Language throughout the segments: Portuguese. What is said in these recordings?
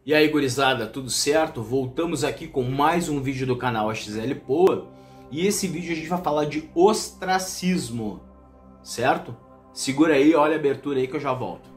E aí, gurizada, tudo certo? Voltamos aqui com mais um vídeo do canal AXL Poa. E esse vídeo a gente vai falar de ostracismo, certo? Segura aí, olha a abertura aí que eu já volto.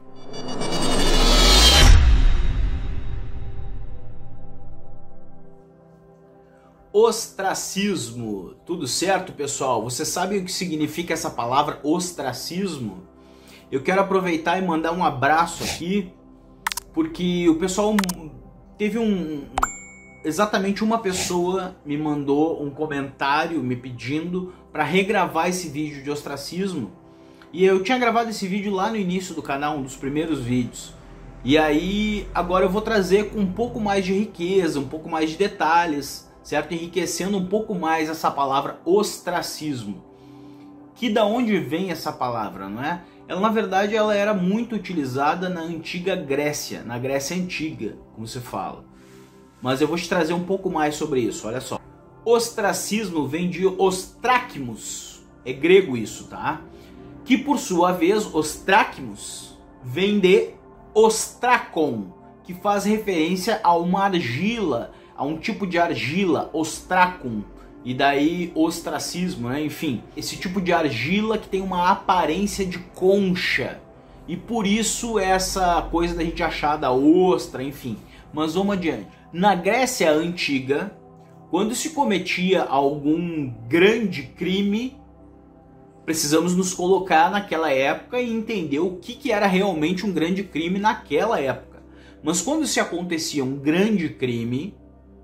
Ostracismo, tudo certo, pessoal? Você sabe o que significa essa palavra ostracismo? Eu quero aproveitar e mandar um abraço aqui, porque o pessoal teve exatamente uma pessoa me mandou um comentário me pedindo para regravar esse vídeo de ostracismo. E eu tinha gravado esse vídeo lá no início do canal, um dos primeiros vídeos. E aí agora eu vou trazer com um pouco mais de riqueza, um pouco mais de detalhes, certo? Enriquecendo um pouco mais essa palavra ostracismo. Que da onde vem essa palavra, não é? Ela, na verdade, ela era muito utilizada na antiga Grécia, na Grécia Antiga, como se fala. Mas eu vou te trazer um pouco mais sobre isso, olha só. Ostracismo vem de ostrakmos, é grego isso, tá? Que por sua vez, ostrakmos, vem de ostrakon, que faz referência a uma argila, a um tipo de argila, ostrakon. E daí ostracismo, né? Enfim, esse tipo de argila que tem uma aparência de concha. E por isso essa coisa da gente achar da ostra, enfim. Mas vamos adiante. Na Grécia Antiga, quando se cometia algum grande crime, precisamos nos colocar naquela época e entender o que era realmente um grande crime naquela época. Mas quando se acontecia um grande crime,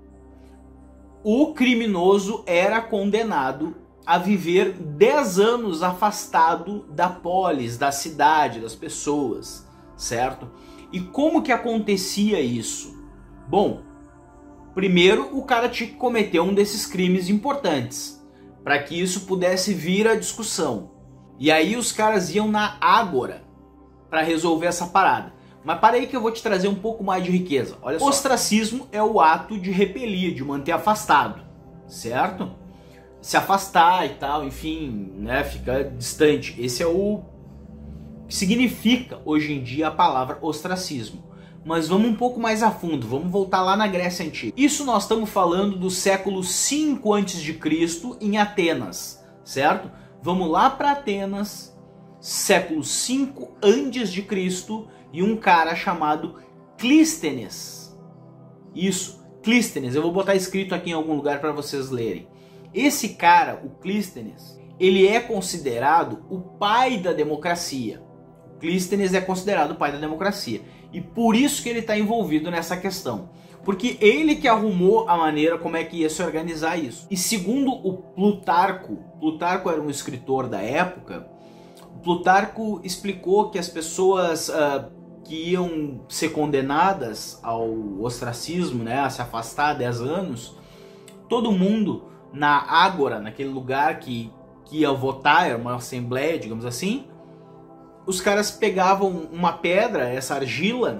o criminoso era condenado a viver 10 anos afastado da polis, da cidade, das pessoas, certo? E como que acontecia isso? Bom, primeiro o cara tinha que cometer um desses crimes importantes, para que isso pudesse vir à discussão. E aí os caras iam na ágora para resolver essa parada. Mas para aí que eu vou te trazer um pouco mais de riqueza. Olha só. Ostracismo é o ato de repelir, de manter afastado, certo? Se afastar e tal, enfim, né, ficar distante. Esse é o que significa hoje em dia a palavra ostracismo. Mas vamos um pouco mais a fundo, vamos voltar lá na Grécia Antiga. Isso nós estamos falando do século 5 a.C. em Atenas, certo? Vamos lá para Atenas, século 5 a.C., e um cara chamado Clístenes. Isso, Clístenes, eu vou botar escrito aqui em algum lugar para vocês lerem. Esse cara, o Clístenes, ele é considerado o pai da democracia. O Clístenes é considerado o pai da democracia. E por isso que ele está envolvido nessa questão. Porque ele que arrumou a maneira como é que ia se organizar isso. E segundo o Plutarco era um escritor da época, o Plutarco explicou que as pessoas que iam ser condenadas ao ostracismo, né, a se afastar há 10 anos, todo mundo na ágora, naquele lugar que ia votar, era uma assembleia, digamos assim, os caras pegavam uma pedra, essa argila,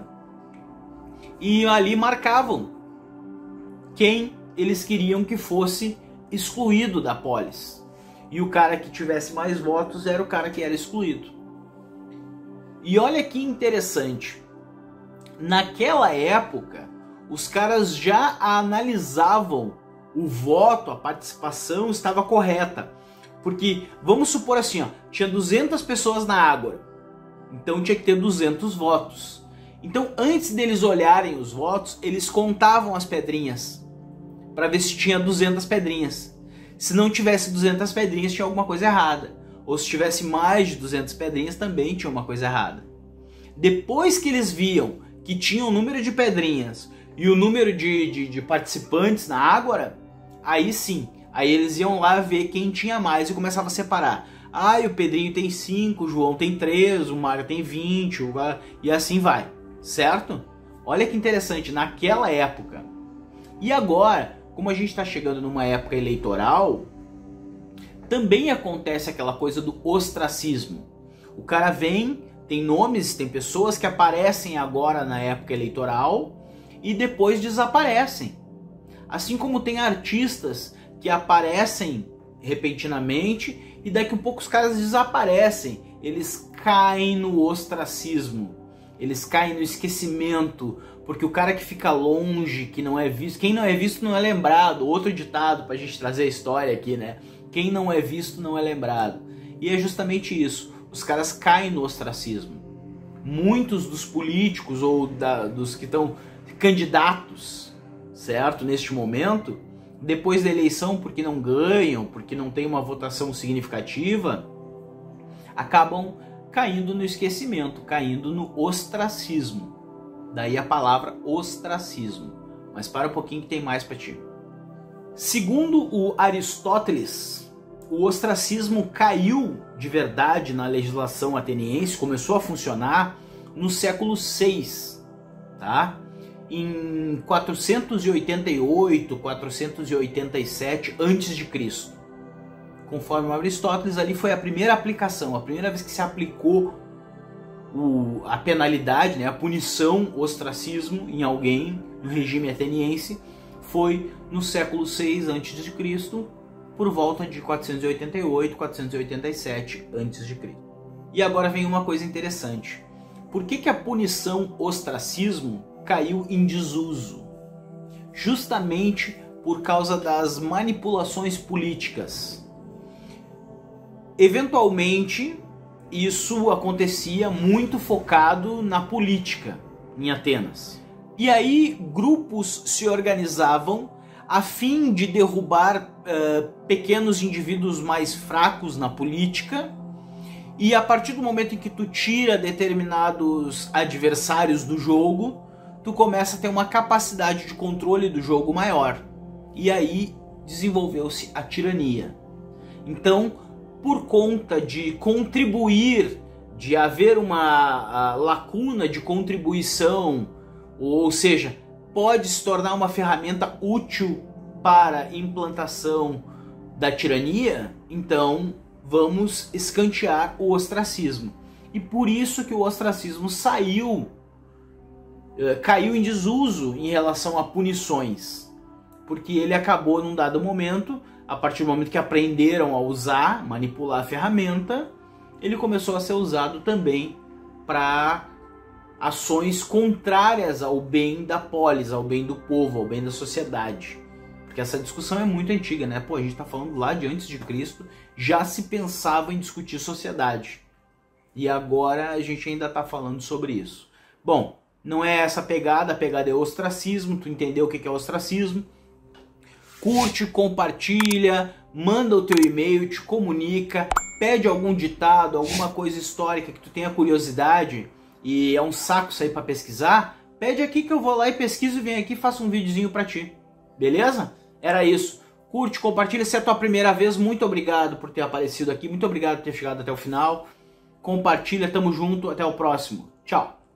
e ali marcavam quem eles queriam que fosse excluído da polis. E o cara que tivesse mais votos era o cara que era excluído. E olha que interessante, naquela época os caras já analisavam o voto, a participação estava correta. Porque vamos supor assim, ó, tinha 200 pessoas na ágora, então tinha que ter 200 votos. Então antes deles olharem os votos, eles contavam as pedrinhas para ver se tinha 200 pedrinhas. Se não tivesse 200 pedrinhas, tinha alguma coisa errada. Ou se tivesse mais de 200 pedrinhas, também tinha uma coisa errada. Depois que eles viam que tinha o número de pedrinhas e o número de participantes na ágora, aí sim, aí eles iam lá ver quem tinha mais e começavam a separar. Ah, o Pedrinho tem 5, o João tem 3, o Mário tem 20, e assim vai, certo? Olha que interessante, naquela época. E agora, como a gente está chegando numa época eleitoral, também acontece aquela coisa do ostracismo. O cara vem, tem nomes, tem pessoas que aparecem agora na época eleitoral e depois desaparecem. Assim como tem artistas que aparecem repentinamente e daqui a pouco os caras desaparecem. Eles caem no ostracismo, eles caem no esquecimento, Porque o cara que fica longe, que não é visto, quem não é visto não é lembrado. Outro ditado pra gente trazer a história aqui, né? Quem não é visto não é lembrado. E é justamente isso. Os caras caem no ostracismo. Muitos dos políticos ou dos que estão candidatos, certo? Neste momento, depois da eleição, porque não ganham, porque não tem uma votação significativa, acabam caindo no esquecimento, caindo no ostracismo. Daí a palavra ostracismo. Mas para um pouquinho que tem mais para ti. Segundo o Aristóteles, o ostracismo caiu de verdade na legislação ateniense, começou a funcionar no século VI, tá? Em 488, 487 a.C. Conforme o Aristóteles, ali foi a primeira aplicação, a primeira vez que se aplicou a penalidade, né, a punição, o ostracismo em alguém no regime ateniense, foi no século VI a.C., por volta de 488, 487 a.C. E agora vem uma coisa interessante. Por que a punição ostracismo caiu em desuso? Justamente por causa das manipulações políticas. Eventualmente, isso acontecia muito focado na política em Atenas. E aí grupos se organizavam a fim de derrubar pequenos indivíduos mais fracos na política, e a partir do momento em que tu tira determinados adversários do jogo, tu começa a ter uma capacidade de controle do jogo maior. E aí desenvolveu-se a tirania. Então, por conta de contribuir, de haver uma lacuna de contribuição, ou seja, pode se tornar uma ferramenta útil para a implantação da tirania, então vamos escantear o ostracismo. E por isso que o ostracismo caiu em desuso em relação a punições, porque ele acabou num dado momento, a partir do momento que aprenderam a usar, manipular a ferramenta, ele começou a ser usado também para ações contrárias ao bem da polis, ao bem do povo, ao bem da sociedade. Porque essa discussão é muito antiga, né? Pô, a gente está falando lá de antes de Cristo, já se pensava em discutir sociedade. E agora a gente ainda está falando sobre isso. Bom, não é essa a pegada é ostracismo, tu entendeu o que é ostracismo? Curte, compartilha, manda o teu e-mail, te comunica, pede algum ditado, alguma coisa histórica que tu tenha curiosidade e é um saco sair para pesquisar, pede aqui que eu vou lá e pesquiso e venho aqui e faço um videozinho para ti. Beleza? Era isso. Curte, compartilha, se é a tua primeira vez, muito obrigado por ter aparecido aqui, muito obrigado por ter chegado até o final. Compartilha, tamo junto, até o próximo. Tchau.